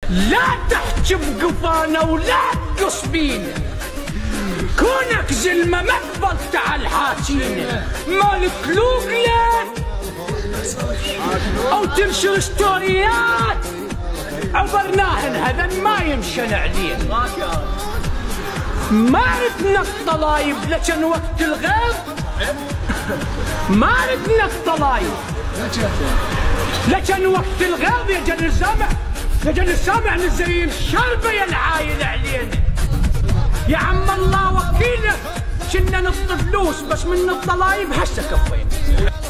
لا تحجب قفانا ولا تقص بينا، كونك زلمة ما قبلت على الحاكينة، مالك لوقلة أو تنشر ستوريات عبرناهن، هذا ما يمشن عليه. ما ردنا الطلايب لكن وقت الغيظ، ما ردنا الطلايب لكن وقت الغيظ يا جن السامع نزرين شربة يا العايل علينا. يا عم الله وكيلك كنا نطلب فلوس بس من الطلايب هسه كفينا.